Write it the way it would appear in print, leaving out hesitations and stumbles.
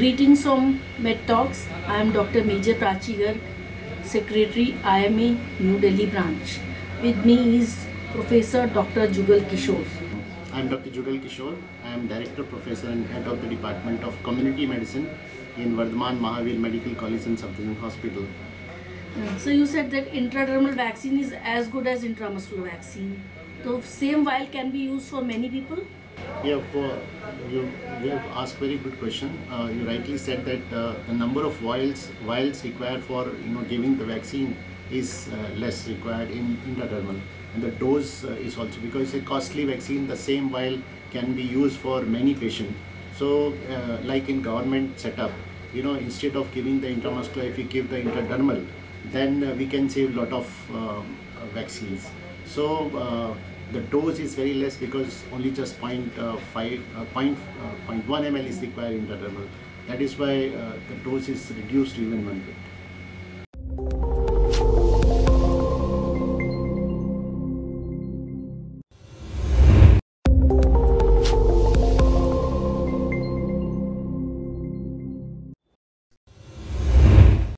Greetings from Med Talks. I am Dr. Major Prachi Garg, Secretary IMA New Delhi branch. With me is Professor Dr. Jugal Kishore. I am Dr. Jugal Kishore. I am Director, Professor and Head of the Department of Community Medicine in Vardhaman Mahavir Medical College and Subdivision Hospital. So you said that intradermal vaccine is as good as intramuscular vaccine. So same vial can be used for many people? Yeah, you have asked very good question. You rightly said that the number of vials required for giving the vaccine is less required in intradermal, and the dose is also, because it's a costly vaccine. The same vial can be used for many patients. So like in government setup, instead of giving the intramuscular, if we give the intradermal, then we can save a lot of vaccines. So the dose is very less, because only just 0.1 ml is required intradermal. That is why the dose is reduced to even 1 bit.